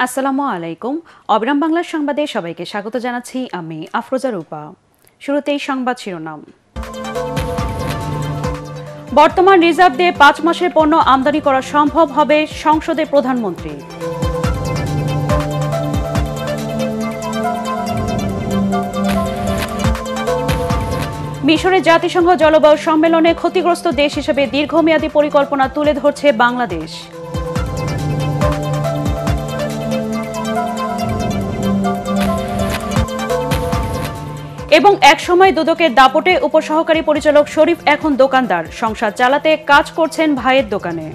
আসসালামু আলাইকুম। অবিরাম বাংলার সংবাদে সবাইকে স্বাগত জানাচ্ছি আমি আফরোজা রূপা। শুরুতেই সংবাদ শিরোনাম। বর্তমান রিজার্ভ দিয়ে ৫ মাসের পণ্য আমদানি করা সম্ভব হবে, সংসদে প্রধানমন্ত্রী। মিশরে জাতিসংঘ জলবায়ু সম্মেলনে ক্ষতিগ্রস্ত দেশ হিসেবে দীর্ঘমেয়াদী পরিকল্পনা তুলে ধরছে বাংলাদেশ। এবং একসময় দুদকের দাপটে উপসহকারী পরিচালক শরীফ এখন দোকানদার, সংসার চালাতে কাজ করছেন ভাইয়ের দোকানে।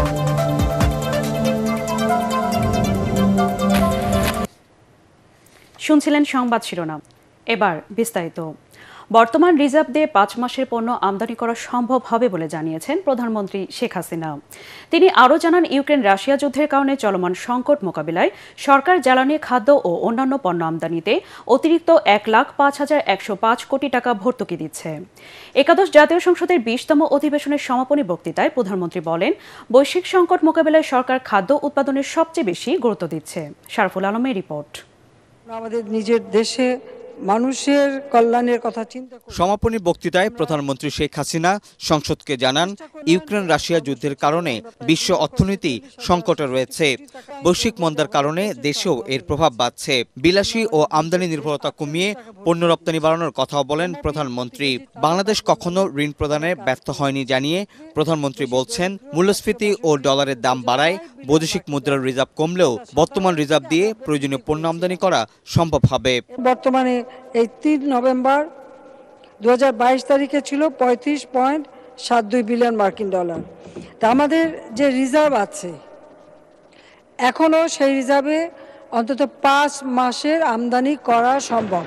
শুনছিলেন সংবাদ শিরোনাম, এবার বিস্তারিত। বর্তমান রিজার্ভ দিয়ে ৫ মাসের পণ্য আমদানি করা সম্ভব হবে বলে জানিয়েছেন প্রধানমন্ত্রী শেখ হাসিনা। তিনি আরও জানান, ইউক্রেন রাশিয়া যুদ্ধের কারণে চলমান সংকট মোকাবিলায় সরকার জ্বালানি, খাদ্য ও অন্যান্য পণ্য আমদানিতে অতিরিক্ত ১,৫,১০৫ কোটি টাকা ভর্তুকি দিচ্ছে। একাদশ জাতীয় সংসদের ২০তম অধিবেশনের সমাপনী বক্তৃতায় প্রধানমন্ত্রী বলেন, বৈশ্বিক সংকট মোকাবিলায় সরকার খাদ্য উৎপাদনের সবচেয়ে বেশি গুরুত্ব দিচ্ছে। শারফুল আলমের রিপোর্ট। আমাদের নিজের দেশে মানুষের কল্যাণের কথা চিন্তা করে সমাপনী বক্তৃতায় প্রধানমন্ত্রী শেখ হাসিনা সংসদকে জানান, ইউক্রেন রাশিয়া যুদ্ধের কারণে বিশ্ব অর্থনীতি সংকটে রয়েছে। বৈশ্বিক মন্দার কারণে দেশেও এর প্রভাব বাড়ছে। বিলাসী ও আমদানি নির্ভরতা কমিয়ে পণ্য রপ্তানি বাড়ানোর কথাও বলেন প্রধানমন্ত্রী। বাংলাদেশ কখনো ঋণ প্রদানে ব্যর্থ হয়নি জানিয়ে প্রধানমন্ত্রী বলছেন, মূল্যস্ফীতি ও ডলারের দাম বাড়ায় বৈদেশিক মুদ্রার রিজার্ভ কমলেও বর্তমান রিজার্ভ দিয়ে প্রয়োজনীয় পণ্য আমদানি করা সম্ভব হবে। বর্তমানে এই ৩ নভেম্বর ২০২২ তারিখে ছিল ৩৫.৭২ বিলিয়ন মার্কিন ডলার। তা আমাদের যে রিজার্ভ আছে এখনও সেই রিজার্ভে অন্তত ৫ মাসের আমদানি করা সম্ভব।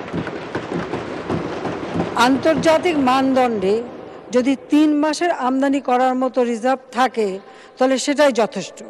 আন্তর্জাতিক মানদণ্ডে যদি ৩ মাসের আমদানি করার মতো রিজার্ভ থাকে তাহলে সেটাই যথেষ্ট,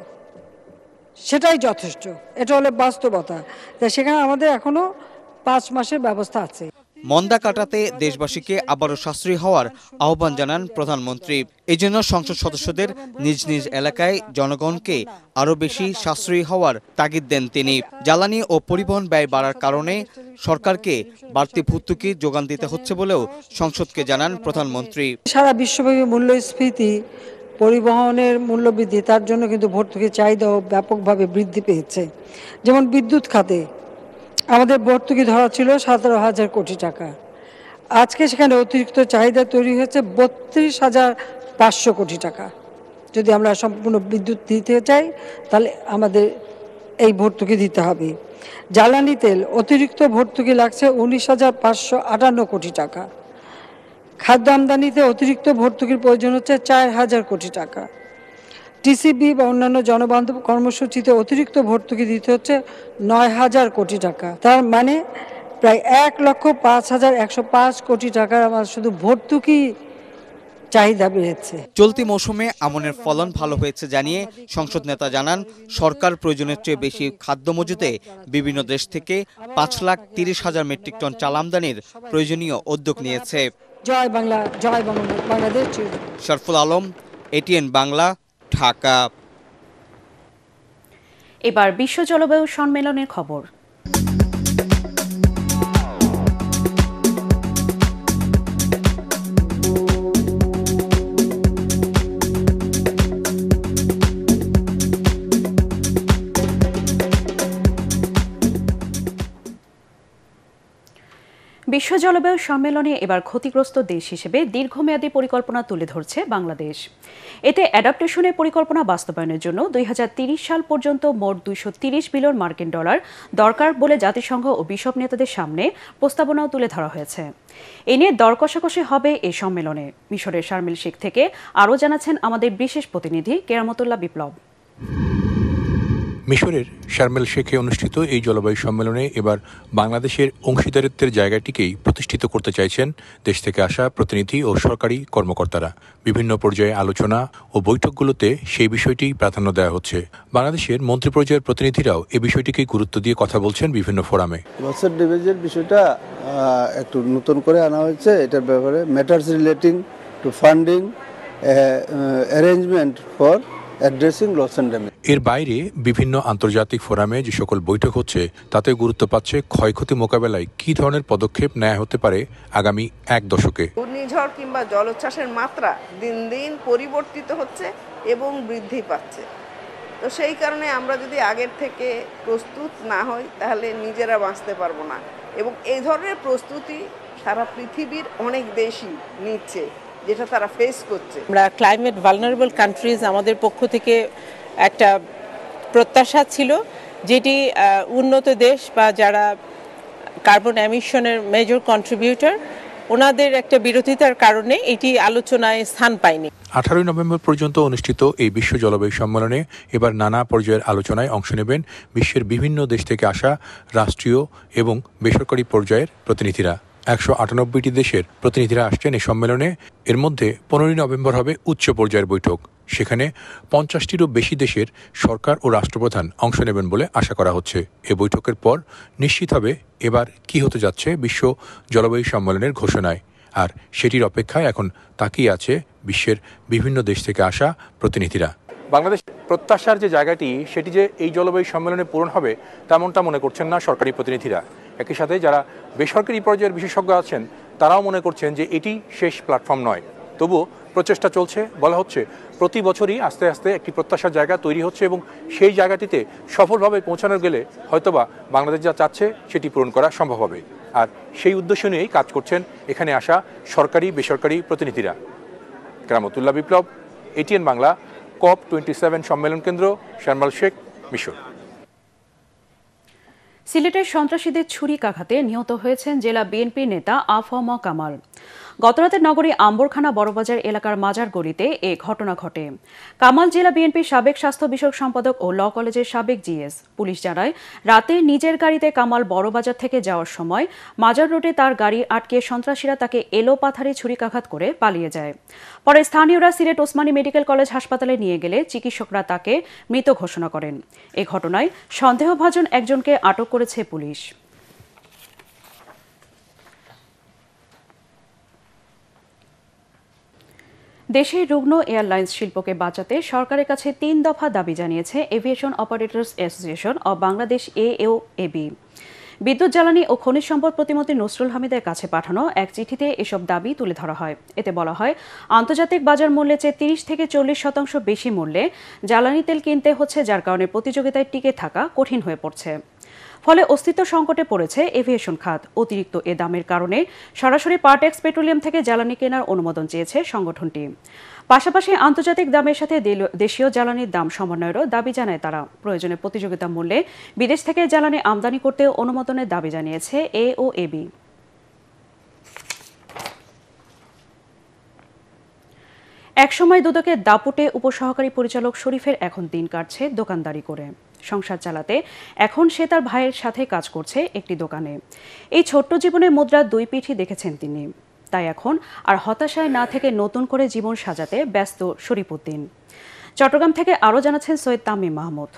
এটা হলো বাস্তবতা। তাই সেখানে আমাদের এখনো ৫ মাসের ব্যবস্থা আছে। মন্দা কাটাতে দেশবাসীকে আবারও সাশ্রয়ী হওয়ার আহ্বান জানান প্রধানমন্ত্রী। এই জন্য সংসদ সদস্যদের নিজ নিজ এলাকায় জনগণকে আরও বেশি সাশ্রয়ী হওয়ার তাগিদ দেন তিনি। জ্বালানি ও পরিবহন ব্যয় বাড়ার কারণে সরকারকে বাড়তি ভর্তুকি যোগান দিতে হচ্ছে বলেও সংসদকে জানান প্রধানমন্ত্রী। সারা বিশ্বব্যাপী মূল্যস্ফীতি, পরিবহনের মূল্যবৃদ্ধি, তার জন্য কিন্তু ভর্তুকির চাহিদাও ব্যাপকভাবে বৃদ্ধি পেয়েছে। যেমন বিদ্যুৎ খাতে আমাদের ভর্তুকি ধরা ছিল ১৭,০০০ কোটি টাকা, আজকে সেখানে অতিরিক্ত চাহিদা তৈরি হয়েছে ৩২,৫০০ কোটি টাকা। যদি আমরা সম্পূর্ণ বিদ্যুৎ দিতে চাই তাহলে আমাদের এই ভর্তুকি দিতে হবে। জ্বালানি তেল অতিরিক্ত ভর্তুকি লাগছে ১৯,৫৫৮ কোটি টাকা। খাদ্য আমদানিতে অতিরিক্ত ভর্তুকির প্রয়োজন হচ্ছে ৪,০০০ কোটি টাকা। টিসিবি বা অন্যান্য জনবান্ধব কর্মসূচিতে অতিরিক্ত ভর্তুকি দিতে হচ্ছে ৯,০০০ কোটি টাকা। তার মানে প্রায় ১,০৫,১০৫ কোটি টাকার আমার শুধু ভর্তুকি চাহিদা বেড়েছে। চলতি মৌসুমে আমনের ফলন ভালো হয়েছে জানিয়ে সংসদ নেতা জানান, সরকার প্রয়োজনের চেয়ে বেশি খাদ্য মজুতে বিভিন্ন দেশ থেকে ৫,৩০,০০০ মেট্রিক টন চাল আমদানির প্রয়োজনীয় উদ্যোগ নিয়েছে। জয় বাংলা, জয় বাংলাদেশ। শারফুল আলম, ATN বাংলা, ঢাকা। এবার বিশ্ব জলবায়ু সম্মেলনের খবর। বিশ্ব জলবায়ু সম্মেলনে এবার ক্ষতিগ্রস্ত দেশ হিসেবে দীর্ঘমেয়াদী পরিকল্পনা তুলে ধরছে বাংলাদেশ। এতে অ্যাডাপ্টেশনের পরিকল্পনা বাস্তবায়নের জন্য ২০৩০ সাল পর্যন্ত মোট ২৩০ বিলিয়ন মার্কিন ডলার দরকার বলে জাতিসংঘ ও বিশ্বপ নেতাদের সামনে প্রস্তাবনাও তুলে ধরা হয়েছে। এ নিয়ে দর কষাকষি হবে এই সম্মেলনে। মিশরের শারমিল শেখ থেকে আরও জানাচ্ছেন আমাদের বিশেষ প্রতিনিধি কেরামতুল্লাহ বিপ্লব। মিশরের শারমেল শেখে অনুষ্ঠিত এই জলবায়ু সম্মেলনে এবার বাংলাদেশের অংশীদারিত্বের জায়গাটিকেই প্রতিষ্ঠিত করতে চাইছেন দেশ থেকে আসা প্রতিনিধি ও সরকারি কর্মকর্তারা। বিভিন্ন পর্যায়ে আলোচনা ও বৈঠকগুলোতে সেই বিষয়টিই প্রাধান্য দেওয়া হচ্ছে। বাংলাদেশের মন্ত্রী পর্যায়ের প্রতিনিধিরাও এই বিষয়টিকে গুরুত্ব দিয়ে কথা বলছেন বিভিন্ন ফোরামে। লসের ডিভিজের বিষয়টা একটু নতুন করে আনা হয়েছে। এটার ব্যাপারে matters relating to funding arrangement for addressing loss and damage. এর বাইরে বিভিন্ন আন্তর্জাতিক ফোরামে যে সকল বৈঠক হচ্ছে তাতে গুরুত্ব পাচ্ছে ক্ষয়ক্ষতি মোকাবেলায় কী ধরনের পদক্ষেপ নেওয়া হতে পারে আগামী এক দশকে। ঘূর্ণিঝড় কিংবা জলোচ্ছ্বাসের মাত্রা দিন দিন পরিবর্তিত হচ্ছে এবং বৃদ্ধি পাচ্ছে। তো সেই কারণে আমরা যদি আগের থেকে প্রস্তুত না হই তাহলে নিজেরা বাঁচতে পারবো না, এবং এই ধরনের প্রস্তুতি সারা পৃথিবীর অনেক দেশই নিচ্ছে, যেটা তারা ফেস করছে। আমরা ক্লাইমেট ভালনারেবল কান্ট্রিজ আমাদের পক্ষ থেকে একটা প্রত্যাশা ছিল, যেটি উন্নত দেশ বা যারা কার্বন এমিশনের মেজর কন্ট্রিবিউটর ওনাদের একটা বিরোধিতার কারণে এটি আলোচনায় স্থান পায়নি। 18 নভেম্বর পর্যন্ত অনুষ্ঠিত এই বিশ্ব জলবায়ু সম্মেলনে এবার নানা পর্যায়ের আলোচনায় অংশ নেবেন বিশ্বের বিভিন্ন দেশ থেকে আসা রাষ্ট্রীয় এবং বেসরকারি পর্যায়ের প্রতিনিধিরা। 198টি দেশের প্রতিনিধিরা আসছেন এই সম্মেলনে। এর মধ্যে 15 নভেম্বর হবে উচ্চ পর্যায়ের বৈঠক। সেখানে 50টিরও বেশি দেশের সরকার ও রাষ্ট্রপ্রধান অংশ নেবেন বলে আশা করা হচ্ছে। এ বৈঠকের পর নিশ্চিত হবে এবার কি হতে যাচ্ছে বিশ্ব জলবায়ু সম্মেলনের ঘোষণায়, আর সেটির অপেক্ষায় এখন তাকিয়ে আছে বিশ্বের বিভিন্ন দেশ থেকে আসা প্রতিনিধিরা। বাংলাদেশ প্রত্যাশার যে জায়গাটি সেটি যে এই জলবায়ু সম্মেলনে পূরণ হবে তেমনটা মনে করছেন না সরকারি প্রতিনিধিরা। একই সাথে যারা বেসরকারি পর্যায়ের বিশেষজ্ঞ আছেন তারাও মনে করছেন যে এটি শেষ প্ল্যাটফর্ম নয়। তবুও প্রচেষ্টা চলছে। বলা হচ্ছে প্রতি বছরই আস্তে আস্তে একটি প্রত্যাশার জায়গা তৈরি হচ্ছে, এবং সেই জায়গাটিতে সফলভাবে পৌঁছানো গেলে হয়তোবা বাংলাদেশ যা চাচ্ছে সেটি পূরণ করা সম্ভব হবে। আর সেই উদ্দেশ্য নিয়েই কাজ করছেন এখানে আসা সরকারি বেসরকারি প্রতিনিধিরা। কেরামতুল্লাহ বিপ্লব, ATN বাংলা, COP27 সম্মেলন কেন্দ্র, শারমাল শেখ, মিশর। সিলেটের সন্ত্রাসীদের ছুরিকাঘাতে নিহত হয়েছেন জেলা বিএনপি নেতা আফম কামাল। গতরাতে নগরী আম্বরখানা বড়বাজার এলাকার মাজার গলিতে এ ঘটনা ঘটে। কামাল জেলা বিএনপির সাবেক স্বাস্থ্য বিষয়ক সম্পাদক ও ল কলেজের সাবেক জিএস। পুলিশ জানায়, রাতে নিজের গাড়িতে কামাল বড়বাজার থেকে যাওয়ার সময় মাজার রোডে তার গাড়ি আটকে সন্ত্রাসীরা তাকে এলোপাথারি ছুরিকাঘাত করে পালিয়ে যায়। পরে স্থানীয়রা সিলেট ওসমানী মেডিকেল কলেজ হাসপাতালে নিয়ে গেলে চিকিৎসকরা তাকে মৃত ঘোষণা করেন। এ ঘটনায় সন্দেহভাজন একজনকে আটক করেছে পুলিশ। দেশের রুগ্ন এয়ারলাইন্স শিল্পকে বাঁচাতে সরকারের কাছে 3 দফা দাবি জানিয়েছে aviation operators association of Bangladesh AOAB। বিদ্যুৎ, জ্বালানি ও খনিজ সম্পদ প্রতিমন্ত্রী নসরুল হামিদের কাছে পাঠানো এক চিঠিতে এসব দাবি তুলে ধরা হয়। এতে বলা হয়, আন্তর্জাতিক বাজার মূল্যের চেয়ে 30 থেকে 40% বেশি মূল্যে জ্বালানি তেল কিনতে হচ্ছে, যার কারণে প্রতিযোগিতায় টিকে থাকা কঠিন হয়ে পড়ছে। ফলে অস্তিত্ব সংকটে পড়েছে এভিয়েশন খাত। অতিরিক্ত এ দামের কারণে সরাসরি পার্টেক্স পেট্রোলিয়াম থেকে জ্বালানি কেনার অনুমোদন চেয়েছে সংগঠনটি। পাশাপাশি আন্তর্জাতিক দামের সাথে দেশীয় জ্বালানির দাম সমন্বয়েরও দাবি জানায় তারা। প্রয়োজনে প্রতিযোগিতা মূল্যে বিদেশ থেকে জ্বালানি আমদানি করতেও অনুমোদনের দাবি জানিয়েছে AOAB। একসময় দুদকের দাপুটে উপসহকারী পরিচালক শরীফের এখন দিন কাটছে দোকানদারি করে। সংসার চালাতে এখন সে তার ভাইয়ের সাথে কাজ করছে একটি দোকানে। এই ছোট্ট জীবনের মুদ্রার 2 পিঠই দেখেছেন তিনি। তাই এখন আর হতাশায় না থেকে নতুন করে জীবন সাজাতে ব্যস্ত শরীফুদ্দিন। চট্টগ্রাম থেকে আরও জানাচ্ছেন সৈয়দ তামিম মাহমুদ।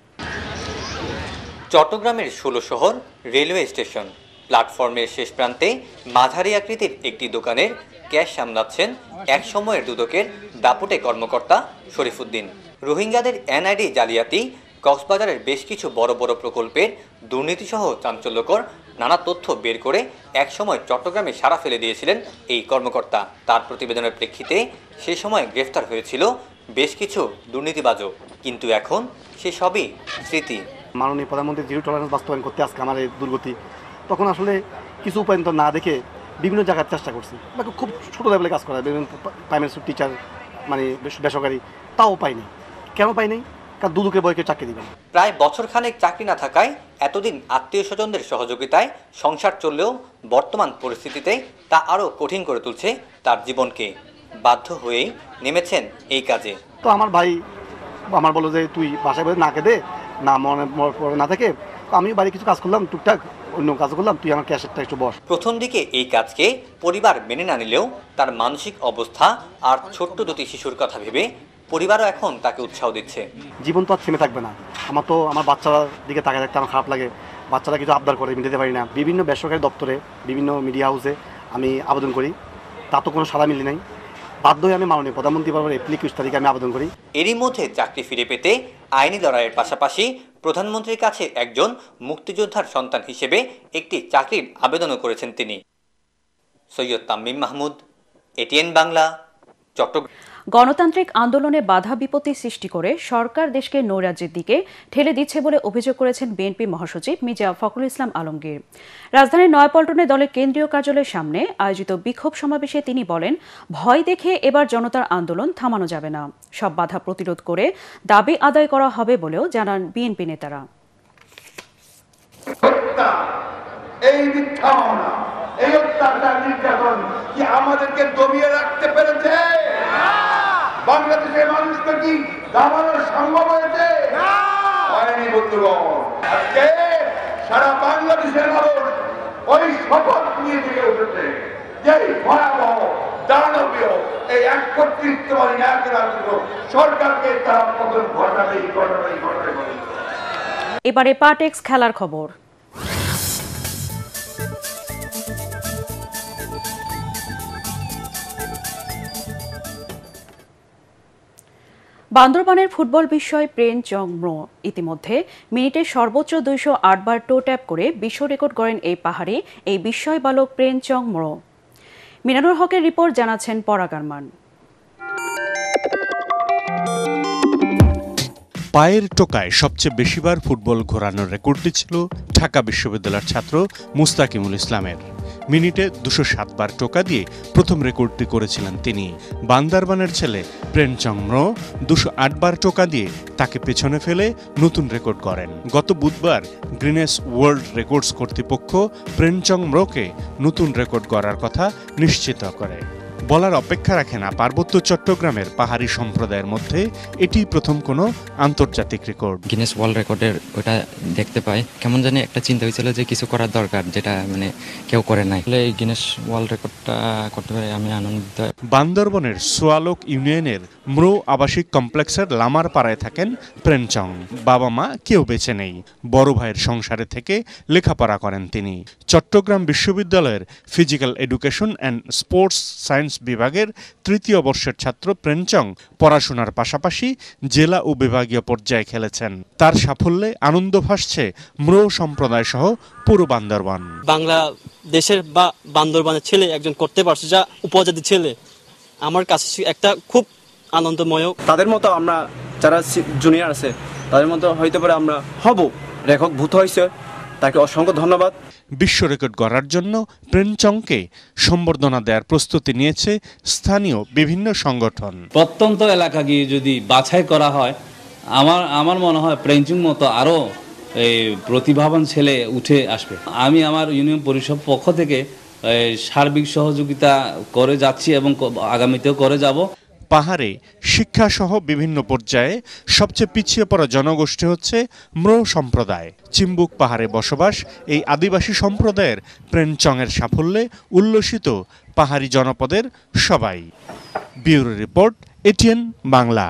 চট্টগ্রামের 16 শহর রেলওয়ে স্টেশন প্ল্যাটফর্মের শেষ প্রান্তে মাঝারি আকৃতির একটি দোকানের ক্যাশ সামলাচ্ছেন এক সময়ের দুদকের দাপুটে কর্মকর্তা শরীফুদ্দিন। রোহিঙ্গাদের NID জালিয়াতি, কক্সবাজারের বেশ কিছু বড় বড় প্রকল্পের দুর্নীতিসহ চাঞ্চল্যকর নানা তথ্য বের করে একসময় চট্টগ্রামে সাড়া ফেলে দিয়েছিলেন এই কর্মকর্তা। তার প্রতিবেদনের প্রেক্ষিতে সে সময় গ্রেফতার হয়েছিল বেশ কিছু দুর্নীতিবাজও, কিন্তু এখন সে সবই স্মৃতি। মাননীয় প্রধানমন্ত্রী জিরো টলারেন্স বাস্তবায়ন করতে আজকে আমার এই দুর্গতি, তখন আসলে কিছু উপায় না দেখে বিভিন্ন জায়গায় চেষ্টা করছি, খুব ছোটো লেভেলে কাজ করা, বিভিন্ন প্রাইমারি স্কুল টিচার মানে বেসরকারি, তাও পাইনি। কেন পাইনি? কারণ দুদকের বয়কে চাকরি দিবেন। প্রায় বছরখানেক চাকরি না থাকায় এতদিন আত্মীয় স্বজনদের সহযোগিতায় সংসার চললেও বর্তমান পরিস্থিতিতে তা আরও কঠিন করে তুলছে তার জীবনকে। বাধ্য হয়েই নেমেছেন এই কাজে। তো আমার ভাই আমার বললো যে তুই বাসায় বসে না কেঁদে না মনে না থেকে, আমি বাড়ি কিছু কাজ করলাম, টুকটাক অন্য কাজ করলাম, তুই আমার ক্যাশেরটা একটু বস। প্রথম দিকে এই কাজকে পরিবার মেনে না নিলেও তার মানসিক অবস্থা আর ছোট্ট 2টি শিশুর কথা ভেবে পরিবারও এখন তাকে উৎসাহ দিচ্ছে। জীবন তো আর থেমে থাকবে না। আমার বাচ্চার দিকে তাকায় থাকতে আমার খারাপ লাগে। বাচ্চারা কিছু আবদার করে, মিটাতে পারি না। বিভিন্ন বেসরকারি দপ্তরে, বিভিন্ন মিডিয়া হাউসে আমি আবেদন করি, তা তো কোনো সাড়া মিলি নাই। বাধ্য হয়ে আমি মাননীয় প্রধানমন্ত্রী বাবার এপ্রিল 21 তারিখে আমি আবেদন করি। এরই মধ্যে চাকরি ফিরে পেতে আইনি লড়াইয়ের পাশাপাশি প্রধানমন্ত্রীর কাছে একজন মুক্তিযোদ্ধার সন্তান হিসেবে একটি চাকরির আবেদনও করেছেন তিনি। সৈয়দ তামিম মাহমুদ, ATN বাংলা, চট্টগ্রাম। গণতান্ত্রিক আন্দোলনে বাধা বিপত্তি সৃষ্টি করে সরকার দেশকে নৈরাজ্যের দিকে ঠেলে দিচ্ছে বলে অভিযোগ করেছেন বিএনপি মহাসচিব মির্জা ফখরুল ইসলাম আলমগীর। রাজধানীর নয়াপল্টনে দলের কেন্দ্রীয় কার্যালয়ের সামনে আয়োজিত বিক্ষোভ সমাবেশে তিনি বলেন, ভয় দেখে এবার জনতার আন্দোলন থামানো যাবে না, সব বাধা প্রতিরোধ করে দাবি আদায় করা হবে বলেও জানান বিএনপি নেতারা। এই মিথ্যা মামলা, এই অত্যাচার নির্যাতন কি আমাদেরকে দমিয়ে রাখতে পেরেছে? বাংলাদেশের মানুষকে কি দাবানো সম্ভব হয়েছে? হয়নি বন্ধুগণ। আজকে সারা বাংলাদেশের মানুষ ওই শপথ নিয়ে জেগে উঠেছে যে ভয়াবহ দানবীয় এই এক কর্তৃত্ববাদী ন্যায়রাজ্য সরকারকে তারা পতন ঘটাবেই ঘটাবে। এবারে পাটেক্স খেলার খবর। বান্দরবানের ফুটবল বিস্ময় প্রেন চংম্রো ইতিমধ্যে মিনিটে সর্বোচ্চ 208 বার টো ট্যাপ করে বিশ্ব রেকর্ড করেন এই পাহাড়ি এই বিস্ময় বালক প্রেন চংম্রো। মিনানুর হকের রিপোর্ট জানাচ্ছেন পরাগারমান। পায়ের টোকায় সবচেয়ে বেশিবার ফুটবল ঘোরানোর রেকর্ডটি ছিল ঢাকা বিশ্ববিদ্যালয়ের ছাত্র মুস্তাকিমুল ইসলামের। মিনিটে 207 বার টোকা দিয়ে প্রথম রেকর্ডটি করেছিলেন তিনি। বান্দরবানের ছেলে প্রেন চংম্রো 208 বার টোকা দিয়ে তাকে পেছনে ফেলে নতুন রেকর্ড করেন। গত বুধবার গ্রিনেস ওয়ার্ল্ড রেকর্ডস কর্তৃপক্ষ প্রেন চংম্রোকে নতুন রেকর্ড করার কথা নিশ্চিত করে। বলার অপেক্ষা রাখে না, পার্বত্য চট্টগ্রামের পাহাড়ি সম্প্রদায়ের মধ্যে এটি প্রথম কোনো আন্তর্জাতিক রেকর্ড। গিনেস ওয়ার্ল্ড রেকর্ডের ওটা দেখতে পাই, কেমন জানি একটা চিন্তা হয়েছিল যে কিছু করার দরকার, যেটা মানে কেউ করে নাই। এই গিনেস ওয়ার্ল্ড রেকর্ডটা করতে পারে আমি আনন্দিত। বান্দরবনের সোয়ালোক ইউনিয়নের ম্রো আবাসিক কমপ্লেক্সের লামার পাড়ায় থাকেন প্রেনচং। বাবা মা কেউ বেঁচে নেই, বড় ভাইয়ের সংসারে থেকে লেখাপড়া করেন তিনি। চট্টগ্রাম বিশ্ববিদ্যালয়ের physical education and sports science বিভাগের তৃতীয় বর্ষের ছাত্র প্রেনচং পড়াশোনার পাশাপাশি জেলা ও বিভাগীয় পর্যায়ে খেলেছেন। তার সাফল্যে আনন্দ ভাসছে ম্রো সম্প্রদায় সহ পুরো বান্দরবান। বাংলাদেশের বা বান্দরবানের ছেলে একজন করতে পারছে, যা উপজাতি ছেলে, আমার কাছে একটা খুব আনন্দময়। তাদের মতো আমরা যারা জুনিয়র আছে তাদের মতো হইতে পারে আমরা হব। রেকর্ড ভূত হয়েছে, তাকে অসংখ্য ধন্যবাদ। বিশ্ব রেকর্ড করার জন্য প্রেনচংকে সম্বর্ধনা দেওয়ার প্রস্তুতি নিয়েছে স্থানীয় বিভিন্ন সংগঠন। প্রত্যন্ত এলাকা গিয়ে যদি বাছাই করা হয়, আমার মনে হয় প্রেনচং মতো আরো প্রতিভাবান ছেলে উঠে আসবে। আমি আমার ইউনিয়ন পরিষদ পক্ষ থেকে সার্বিক সহযোগিতা করে যাচ্ছি এবং আগামীতেও করে যাব। পাহাড়ে শিক্ষাসহ বিভিন্ন পর্যায়ে সবচেয়ে পিছিয়ে পড়া জনগোষ্ঠী হচ্ছে ম্রো সম্প্রদায়। চিম্বুক পাহাড়ে বসবাস এই আদিবাসী সম্প্রদায়ের প্রেনচংয়ের সাফল্যে উল্লসিত পাহাড়ি জনপদের সবাই। Bureau report, ATN Bangla.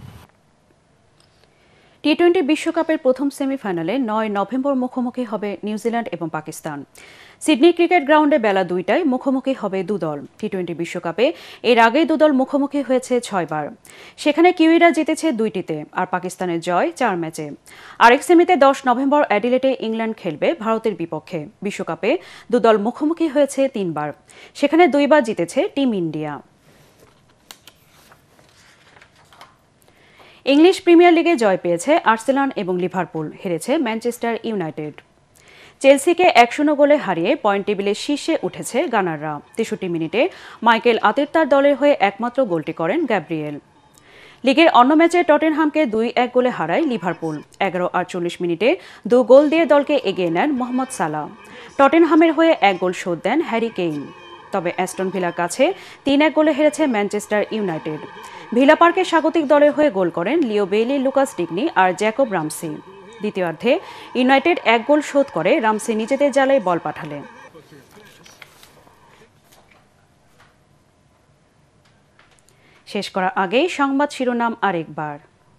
টি-20 বিশ্বকাপের প্রথম সেমিফাইনালে 9 নভেম্বর মুখোমুখি হবে নিউজিল্যান্ড এবং পাকিস্তান। সিডনি ক্রিকেট গ্রাউন্ডে বেলা 2টায় মুখোমুখি হবে দুদল। টি-20 বিশ্বকাপে এর আগে দুদল মুখোমুখি হয়েছে 6 বার। সেখানে কিউইরা জিতেছে 2টিতে, আর পাকিস্তানের জয় 4 ম্যাচে। আরেক সেমিতে 10 নভেম্বর অ্যাডিলেডে ইংল্যান্ড খেলবে ভারতের বিপক্ষে। বিশ্বকাপে দুদল মুখোমুখি হয়েছে 3 বার, সেখানে 2 বার জিতেছে টিম ইন্ডিয়া। ইংলিশ প্রিমিয়ার লিগে জয় পেয়েছে আর্সেনাল এবং লিভারপুল, হেরেছে ম্যানচেস্টার ইউনাইটেড। চেলসিকে 1-0 গোলে হারিয়ে পয়েন্ট টেবিলের শীর্ষে উঠেছে গানাররা। 63 মিনিটে মাইকেল আর্তেতার দলের হয়ে একমাত্র গোলটি করেন গ্যাব্রিয়েল। লিগের অন্য ম্যাচে টটেনহামকে 2-1 গোলে হারায় লিভারপুল। 11 আর 40 মিনিটে 2 গোল দিয়ে দলকে এগিয়ে নেন মোহাম্মদ সালাহ। টটেনহামের হয়ে 1 গোল শোধ দেন হ্যারি কেইন। তবে অ্যাস্টন ভিলার কাছে 3-1 গোলে হেরেছে ম্যানচেস্টার ইউনাইটেড। ভিলা পার্কে স্বাগতিক দলের হয়ে গোল করেন লিও বেইলি, লুকাস ডিগনি আর জ্যাকব রামসি। দ্বিতীয়ার্ধে ইউনাইটেড 1 গোল শোধ করে রামসি নিজেদের জালে বল পাঠালে। শেষ করার আগেই সংবাদ শিরোনাম আরেকবার।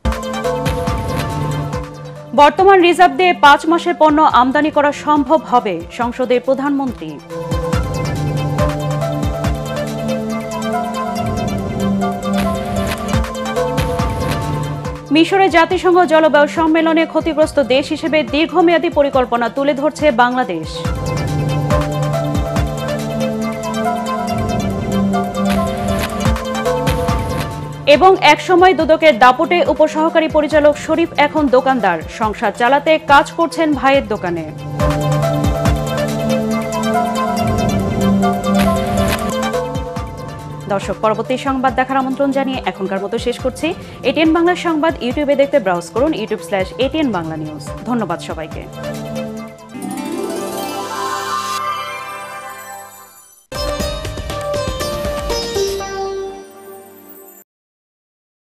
বর্তমান রিজার্ভ দিয়ে 5 মাসের পণ্য আমদানি করা সম্ভব হবে, সংসদে প্রধানমন্ত্রী। মিশরে জাতিসংঘ জলবায়ু সম্মেলনে ক্ষতিগ্রস্ত দেশ হিসেবে দীর্ঘমেয়াদী পরিকল্পনা তুলে ধরছে বাংলাদেশ। এবং একসময় দুদকের দাপটে উপসহকারী পরিচালক শরীফ এখন দোকানদার, সংসার চালাতে কাজ করছেন ভাইয়ের দোকানে। দর্শক, পরবর্তী সংবাদ দেখার আমন্ত্রণ জানিয়ে এখনকার মতো শেষ করছি। এটিএন বাংলা সংবাদ ইউটিউবে দেখতে ব্রাউজ করুন youtube.com/ATN Bangla News। ধন্যবাদ সবাইকে।